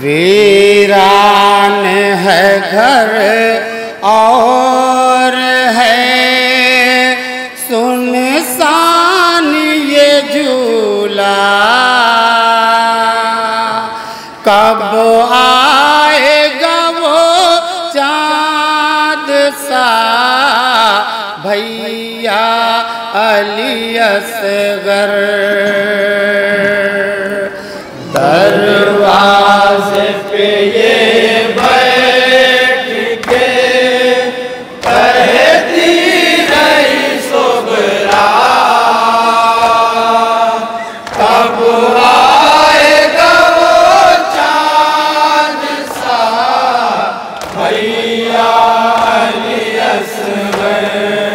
वीरान है घर और है सुनसान ये झूला, कब आएगा वो चाँद सा भैया अली असगर। दरवाजे पे ये बैठ के कहती रही सुगरा, कब आएगा वो चाँद सा भैया अली असगर।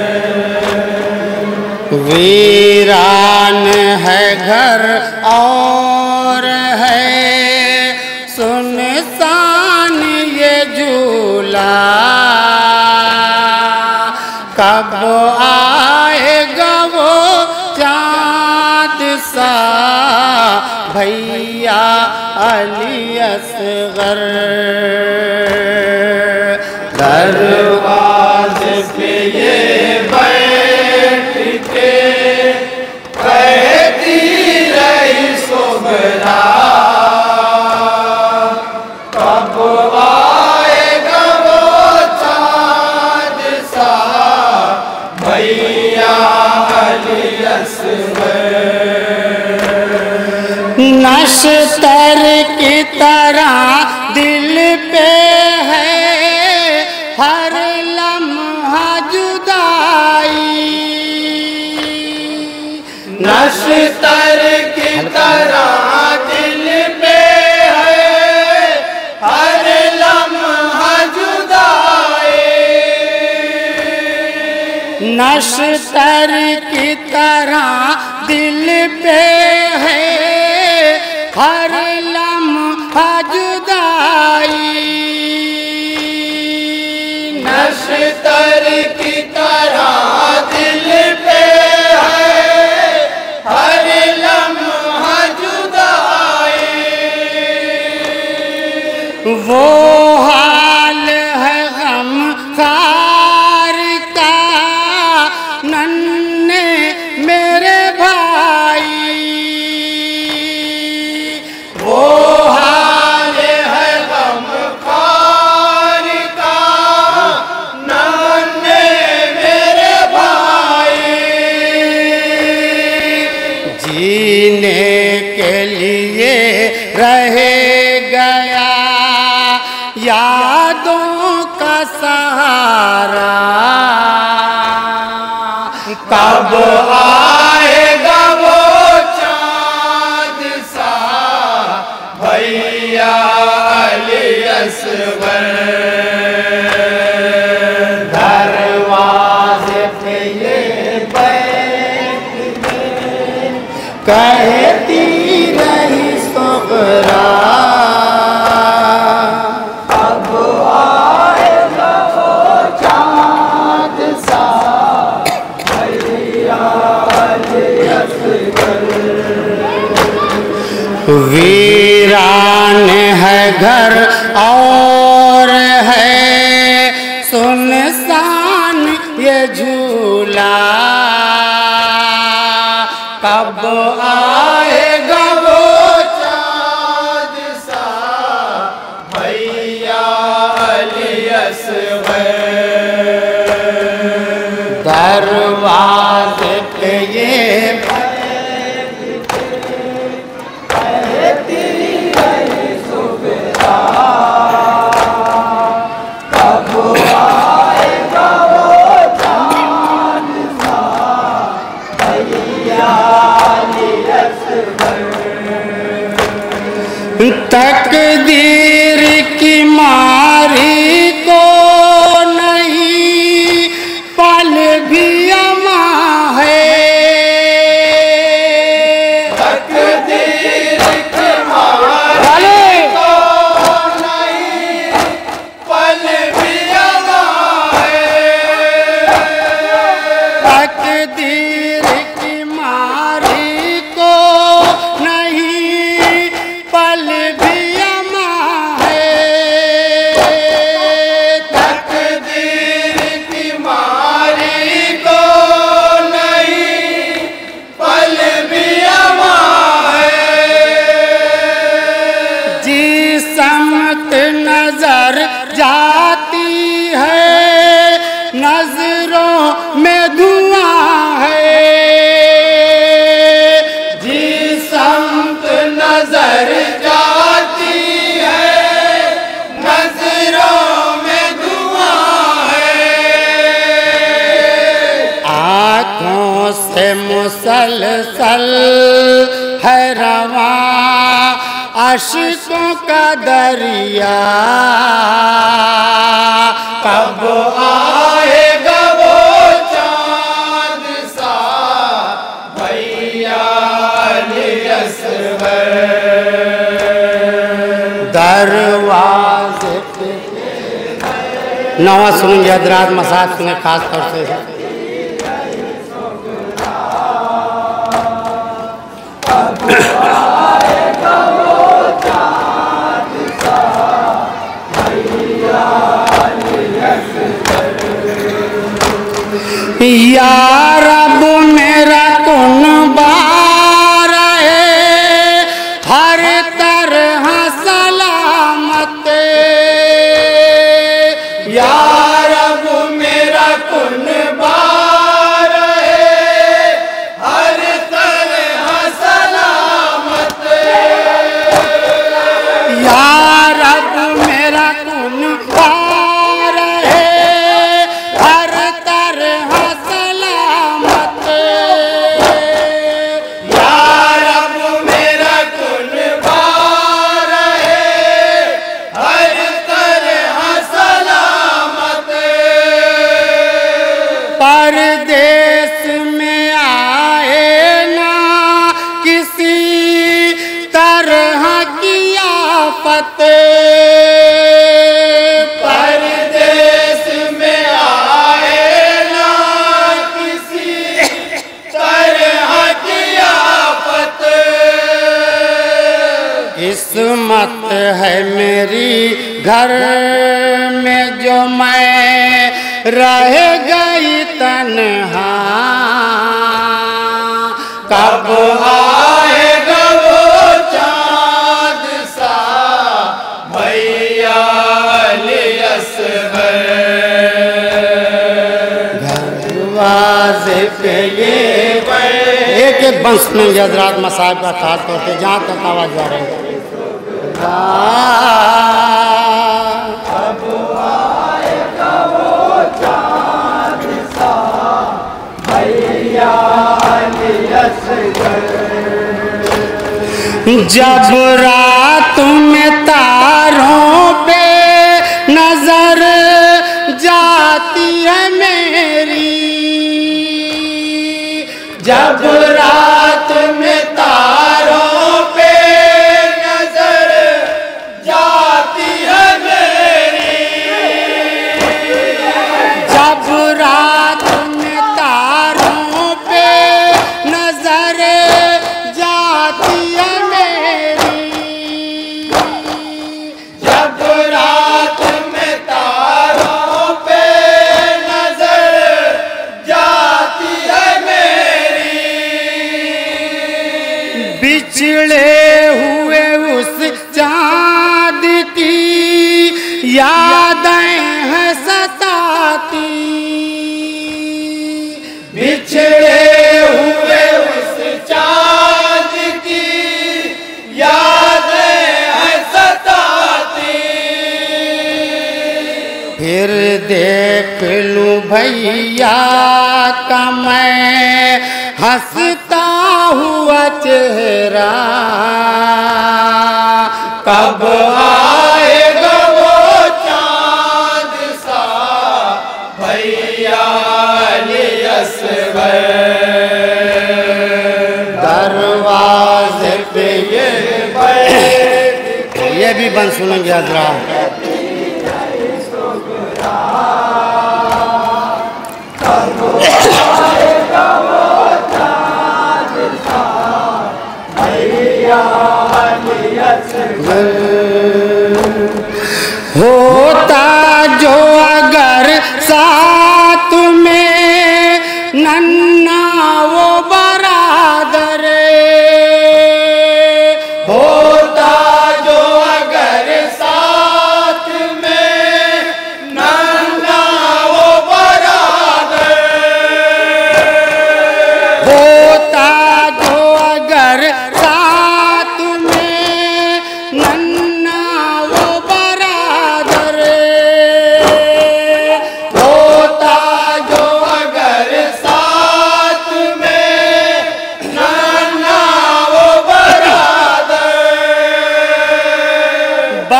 वीरान है घर और है सुनसान ये झूला, कब आएगा वो चाँद सा भैया अली असगर। दरवाजे पे ये बैठ के कहती रही सुगरा, कब आएगा वो चाँद सा भैया अली असगर। नश्तर की तरह दिल पे है हर लम्हा जुदाई, नश्तर की तरह दिल पे है हर लम्हा जुदाई, नश्तर की तरह दिल पे है हर लम्हा जुदाई, नश्तर की तरह दिल पे है हर लम्हा जुदाई। वो हाल है गमखार का नन्हे मेरे भाई, वो हाल है गमखार का नन्हे मेरे भाई। जीने के लिए रह गया यादों का सहारा, कब आएगा वो चाँद सा भैया अली असगर। दरवाजे पे ये बैठ के कहती रही सुगरा, कब आएगा वो चाँद सा भैया अली असगर। वीरान है घर और है सुनसान ये झूला, कब आएगा वो चाँद सा भैया अली असगर। दरवाजे पे ये तकदीर की मारी को नहीं पल भी अमा है, तकदीर की मारी को नहीं पल भी अमा है, तकदीर की मारी को नहीं पल भी अमा समत नजर जाती है, नजरों में धुआं है। जिस समत नजर जाती है, नजरों में धुआं है। आँखों से मुसलसल है रवा आशिकों का दरिया, कब आएगा वो चांद सा भैया अली असगर। दरवाजे पे नवा सुनेंगे, हजरात मसाज सुने खास तौर से। या रब मेरा कौन बार है, हर तरह सलामत। या रब मेरा कौन बार है, हर तरह सलामत। या रब मेरा कौन बार है, हर तरह सलामत। या रब मेरा कुन बार है, हर तरह सलामत। परदेश में आए ना किसी तरह की आफत। परदेश में आए ना किसी तरह की आफत। किस्मत है मेरी घर में जो मैं रह गई तन्हा, कब आएगा वो चांद सा भैया अली असगर। दरवाजे पे ये एक एक बंस में हजरात मसाहब का खास तौर पे जहाँ तक आवाज जा रही है। कब आएगा वो चांद सा भैया अली असगर। जब रात में तारों पे नजर जाती है मेरी, जब रात में तारों पे नजर जाती है मेरी, जब रात में तारों पे नजर जाती है मेरी, जब रात में तारों पे नजर जाती है मेरी। बिछड़े हुए उस चाँद की यादें हैं सताती, बिछड़े हुए उस चाँद की यादें हैं सताती। फिर देख लूं भैया का मैं हंसता हुआ चेहरा, कब आएगा वो चांद सा भैया अली असगर। दरवाजे पे ये भी बंद सुनेंगे हजरात। होता जो अगर साथ में नन्ना वो बरादर, होता जो अगर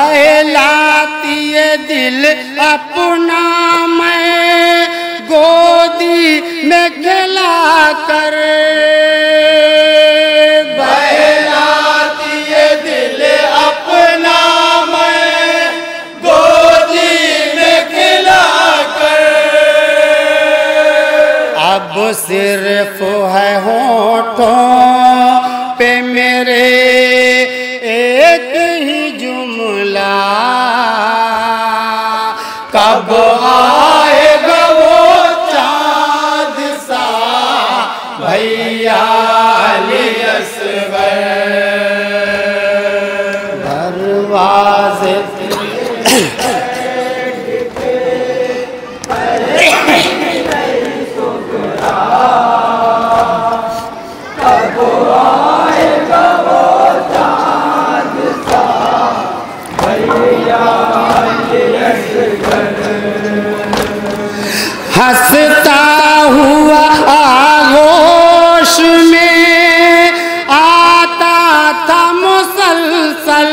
बहलाती है दिल अपना मैं गोदी में खिला कर, बहलाती है दिल अपना मैं गोदी में खिला कर। अब सिर्फ है होठों पे मेरे एक ही जुमला, कब आएगा वो चाँद सा भैया अली असगर। दरवाजे हंसता हुआ आगोश में आता था मुसलसल,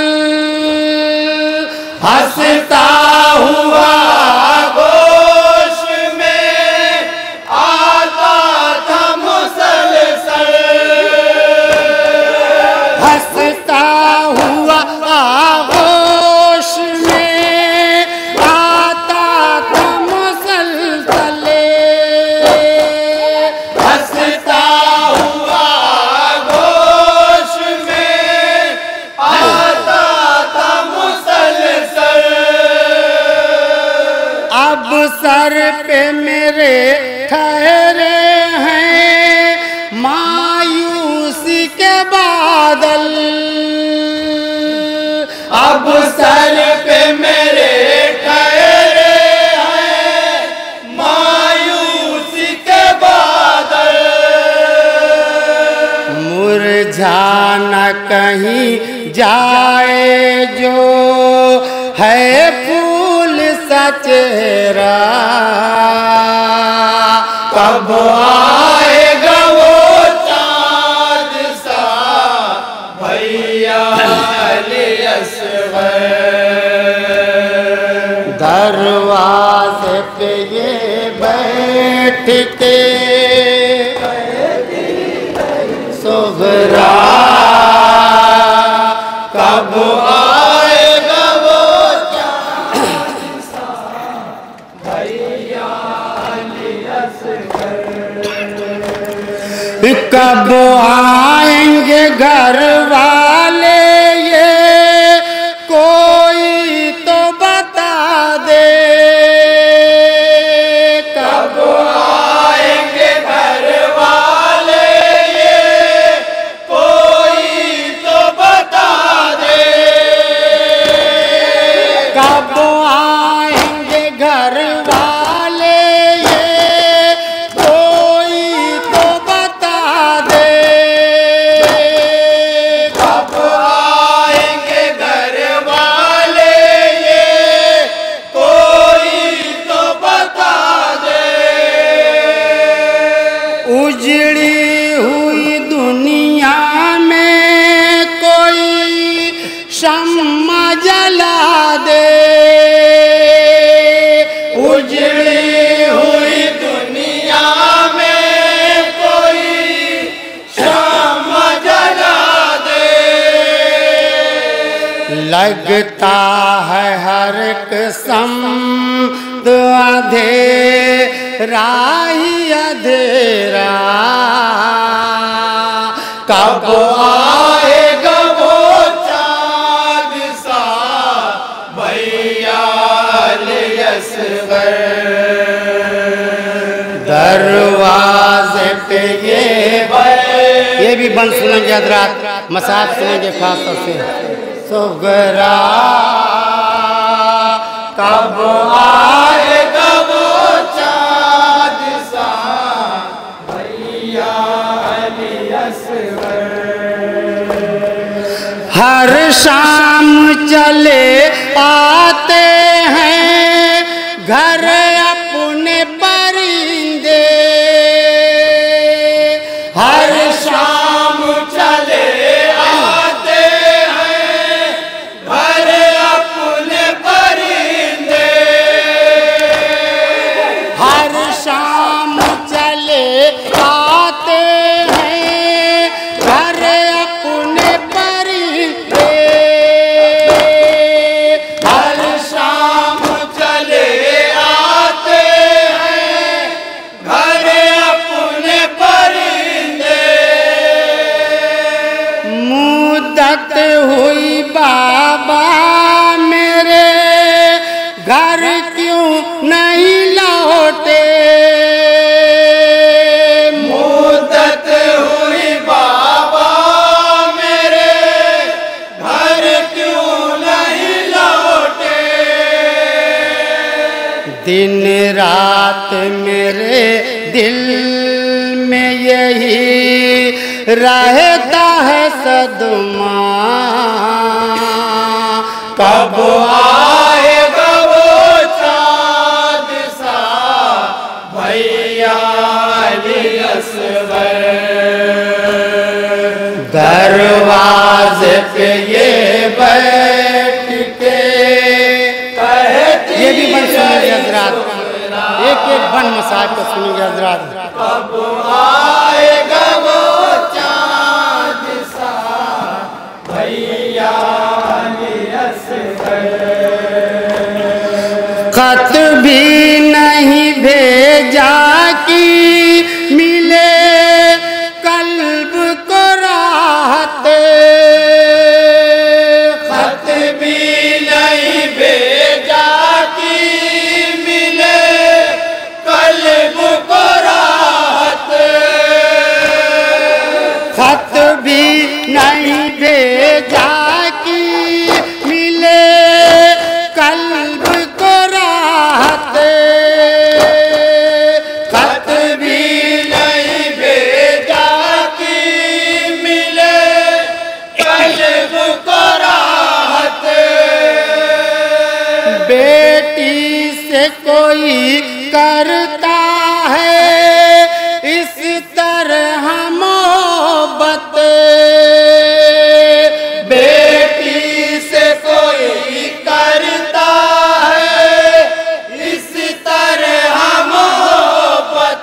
हंसता हुआ आगोश में आता था मुसलसल, हंसता हुआ आगोश में आता था मुसलसल, हंसता हुआ आगोश में आता था मुसलसल। अब सर पे मेरे ठहरे हैं मायूसी के बादल, अब सर पे मेरे ठहरे हैं मायूसी के बादल, मुरझा न कहीं जाए जो है फूल सा चेहरा, कब आएगा वो चाँद सा भैया अली असगर। दरवाजे पे ये बैठ के सुगरा, कब आएगा वो चाँद सा भैया अली असगर। कब आएंगे घर वाले ये कोई तो बता दे, कब आएंगे घर वाले ये कोई तो बता दे, कब आएंगे घर वाले ये कोई तो बता दे, कब आएंगे घर वाले ये कोई तो बता दे। उजड़ी हुई दुनिया में कोई शम्मा जला दे, उजड़ी हुई दुनिया में कोई शाम जला दे, लगता है हर कसम तो अंधेरा ही अंधेरा, कब आएगा वो चाँद सा भैया अली असगर। दरवाजे पे ये भी बंद सुनेंगे हजरात, मसाज सुनेंगे खास तौर से सुगरा, कब आएगा वो चाँद सा भैया अली असगर। हर शाम चले आते हैं घर अपने परिंदे, हर शाम चले आते हैं घर दिन रात मेरे दिल में यही रहता है सदमा, कब आएगा वो चाँद सा भैया अली असगर। दरवाजे पे ये बैठ के कहती, ये भी बन सुनेंगे हजरात, एक एक बन मसाहब को सुनेंगे हजरात। कब आएगा वो चाँद सा भैया अली असगर। खत भी नहीं भेजा कि मिले कल्ब को राहत, खत भी नहीं भेजा कि मिले कल्ब को राहत। खत भी नहीं भेजा कि मिले कल्ब को राहत, खत भी नहीं भेजा कि मिले कल्ब को राहत। बेटी से कोई करता है इस तरह मोहब्बत, बेटी से कोई करता है इस तरह मोहब्बत।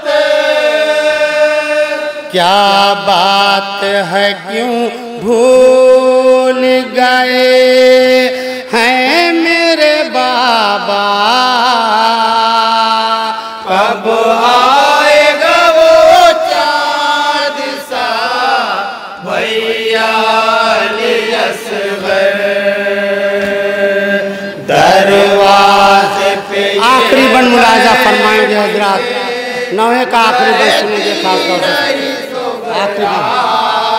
क्या बात है क्यों भूल गए हैं मेरे बाबा, कब आएगा वो चाँद सा भैया अली असगर। दरवाजे पे आखिरी बन मुलाजा फरमाएंगे हजरात, नवे का आखिरी बन सुनेंगे खास तौर से आखिरी बन।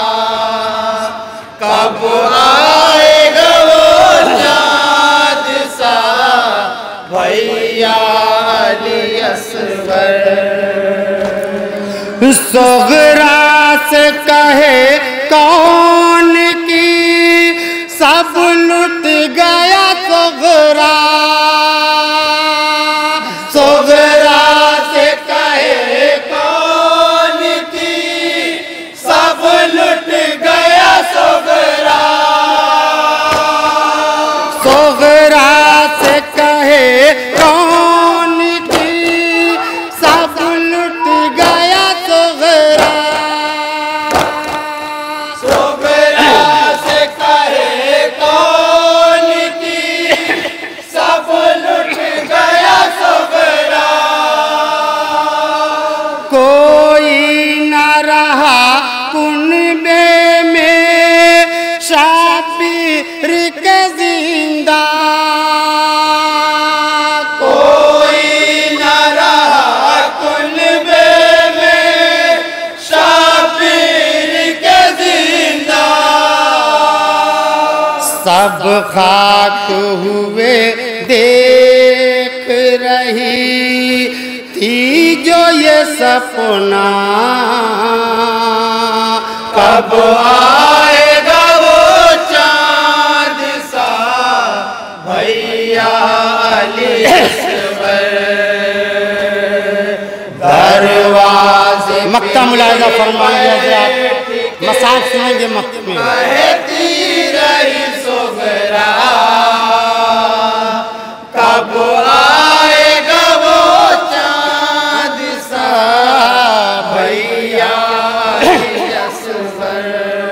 कब आएगा वो चाँद सा भैया अली असगर। सोगरा से कहे कौन की सब लुट गया सोगरा, सोगरा से कहे कौन की सब लुट गया सोगरा। सोगरा से कहे कौन की सब लुट गया सोगरा, सोगरा से कहे कौन की सब लुट गया सोगरा। कोई न रहा कुनबे में शाबिर के जिंदा, कोई न रहा कुनबे में शाबिर के जिंदा। सब खाक हुए देख रही थी जो ये सपना, कब आएगा वो चाँद सा भैया अली असगर। दरवाजे मक्ता मुलाहिजा फरमाएंगे हजरात, मसाक सुनेंगे मक्ते में। कहती रही सोगरा, कब आएगा वो चाँद सा भैया अली असगर।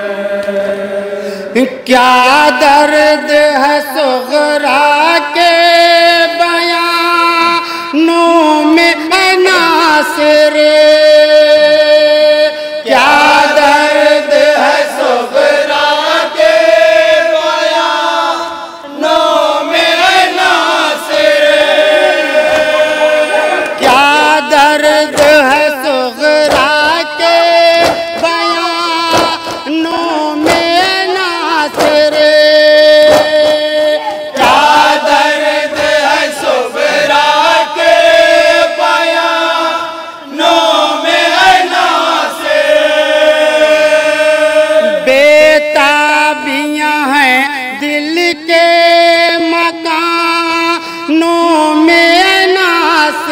क्या दर्द है सोगरा के बयानों में नासिर, क्या दर्द है सोगरा के बयानों में नासिर। क्या दर्द है सोगरा के बयानों में नासिर, क्या दर्द है सोगरा के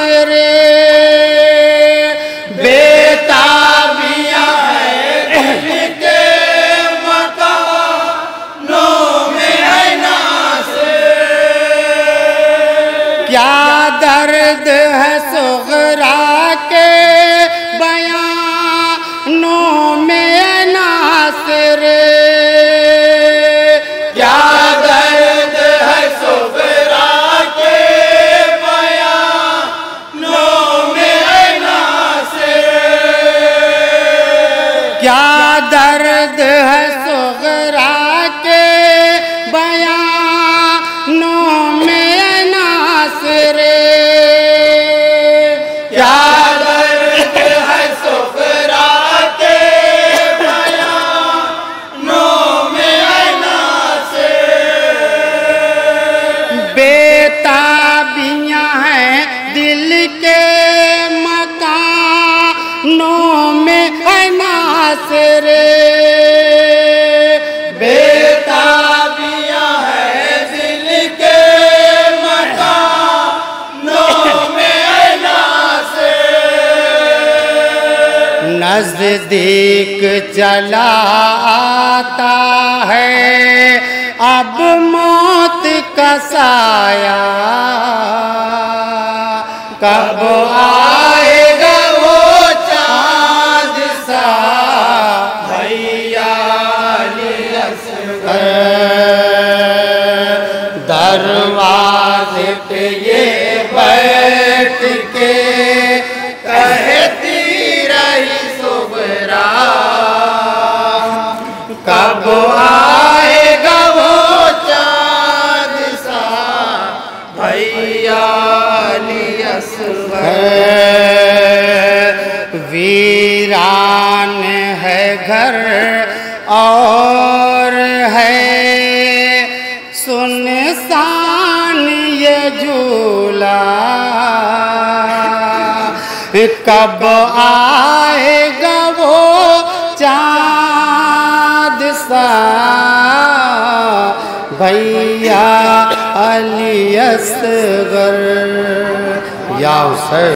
रे बेताबियां हैं दिल के मकानों में है नासिर। क्या दर्द है सुगरा के बयानों में है नासिर। क्या दर्द है सुगरा के बयानों में है नासिर। क्या दर्द है सुगरा के बयानों में है नासिर। क्या दर्द है सुगरा के बयानों में है नासिर। बेताबियां हैं दिल के मकानों में है नासिर। बेताबियां हैं दिल के मकानों में है नासिर। नजदीक चला आता है अब मौत का साया। कब आएगा वो चाँद सा भैया अली असगर। दरवाजे पे ये बैठ के कहती रही सुगरा कब आएगा वो चाँद सा भैया अली असगर। वीरान है घर और है सुनसान ये झूला। कब आएगा वो चाँद सा भैया अली असगर। या हुसैन।